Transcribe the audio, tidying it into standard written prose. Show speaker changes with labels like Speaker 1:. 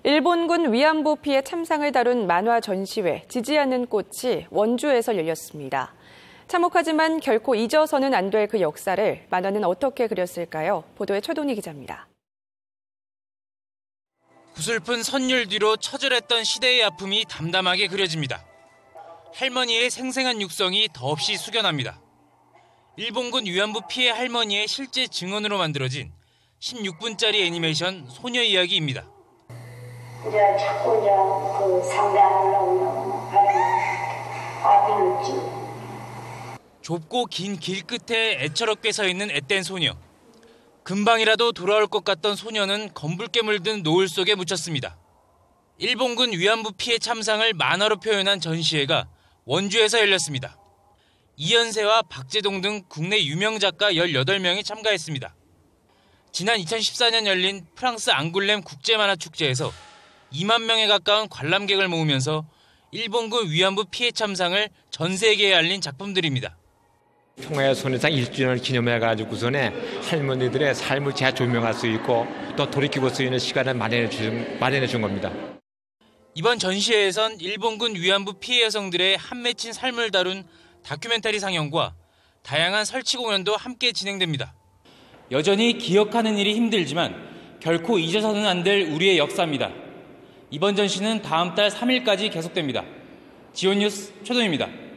Speaker 1: 일본군 위안부 피해 참상을 다룬 만화 전시회 지지 않는 꽃이 원주에서 열렸습니다. 참혹하지만 결코 잊어서는 안 될 그 역사를 만화는 어떻게 그렸을까요? 보도에 최동희 기자입니다.
Speaker 2: 구슬픈 선율 뒤로 처절했던 시대의 아픔이 담담하게 그려집니다. 할머니의 생생한 육성이 더없이 숙연합니다. 일본군 위안부 피해 할머니의 실제 증언으로 만들어진 16분짜리 애니메이션 소녀 이야기입니다.
Speaker 3: 이제 자꾸 그 상대하려고 아기를 찍고.
Speaker 2: 좁고 긴 길 끝에 애처롭게 서 있는 앳된 소녀. 금방이라도 돌아올 것 같던 소녀는 검붉게 물든 노을 속에 묻혔습니다. 일본군 위안부 피해 참상을 만화로 표현한 전시회가 원주에서 열렸습니다. 이연세와 박재동 등 국내 유명 작가 18명이 참가했습니다. 지난 2014년 열린 프랑스 앙굴렘 국제만화축제에서 2만 명에 가까운 관람객을 모으면서 일본군 위안부 피해 참상을 전 세계에 알린 작품들입니다.
Speaker 4: 평화의 소녀상 1주년을 기념해가지고서는 할머니들의 삶을 재조명할 수 있고 또 돌이키고 수 있는 시간을 마련해 준 겁니다.
Speaker 2: 이번 전시회에선 일본군 위안부 피해 여성들의 한 맺힌 삶을 다룬 다큐멘터리 상영과 다양한 설치 공연도 함께 진행됩니다. 여전히 기억하는 일이 힘들지만 결코 잊어서는 안 될 우리의 역사입니다. 이번 전시는 다음 달 3일까지 계속됩니다. 지온뉴스 최동입니다.